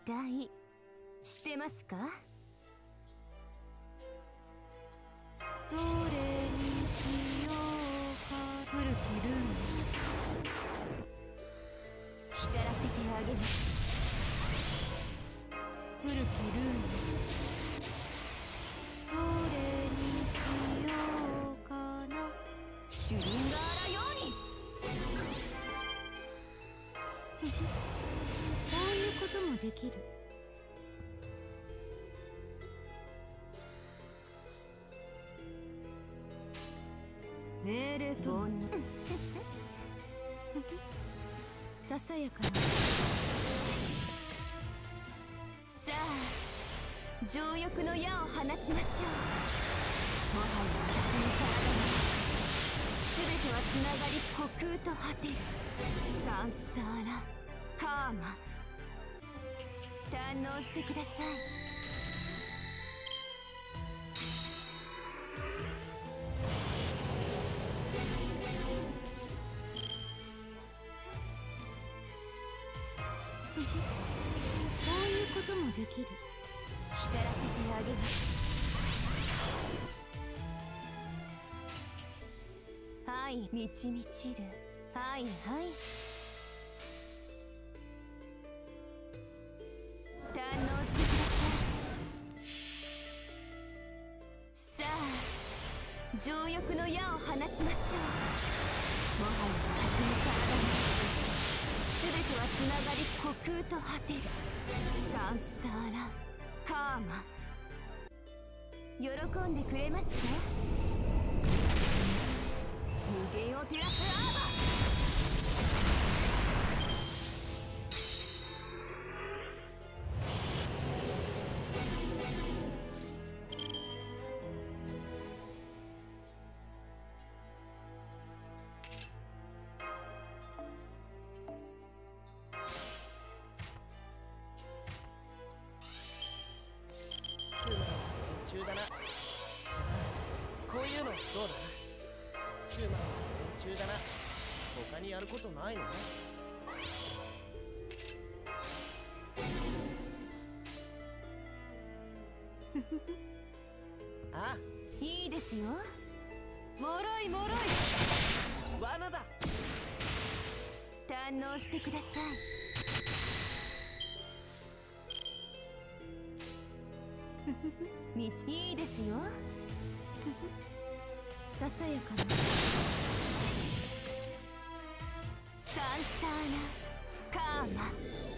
待してますか？どれにしようか。古きルーム浸らせてあげます。古きルームどれにしようかな。シュリンガーラように。そういうこともできる。命令とはささやかな。さあ情欲の矢を放ちましょう。もはや私の体に全てはつながり虚空と果てる。サンサーラカーマ堪能してください。そういうこともできる。浸らせてあげます。はい満ち満ちる。はいはい堪能してください。さあ情欲の矢を放ちましょう。もはや私の体に全てはつながり虚空と果てる。サンサーラカーマ喜んでくれますか？無限を照らすアーバー。 中だな。こういうのどうだ？ツーマン中だな。他にやることないの？ああいいですよ。もろいもろい。 罠だ。 堪能してください。いいですよ。ささやかな。サンサーラカーマ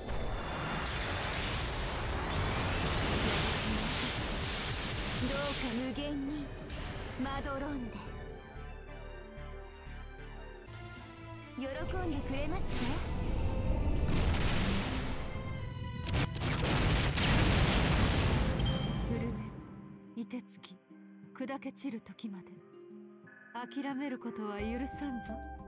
どうか無限にまどろんで喜んでくれますか？凍てつき砕け散る時まで諦めることは許さんぞ。